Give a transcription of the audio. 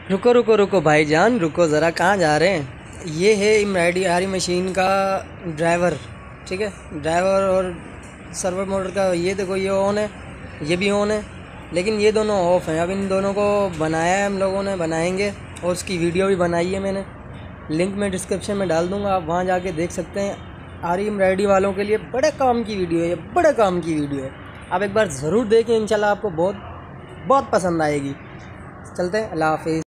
रुको रुको रुको भाईजान, रुको ज़रा, कहाँ जा रहे हैं। ये है एम्ब्रॉयडरी मशीन का ड्राइवर, ठीक है। ड्राइवर और सर्वो मोटर का ये देखो, ये ऑन है, ये भी ऑन है, लेकिन ये दोनों ऑफ़ हैं। अब इन दोनों को बनाया है हम लोगों ने, बनाएंगे, और उसकी वीडियो भी बनाई है मैंने। लिंक मैं डिस्क्रिप्शन में डाल दूँगा, आप वहाँ जाके देख सकते हैं। आरी एम्ब्रॉयडरी वालों के लिए बड़े काम की वीडियो है, ये बड़े काम की वीडियो है। आप एक बार ज़रूर देखें, इंशाल्लाह आपको बहुत बहुत पसंद आएगी। चलते हैं, अल्लाह हाफिज़।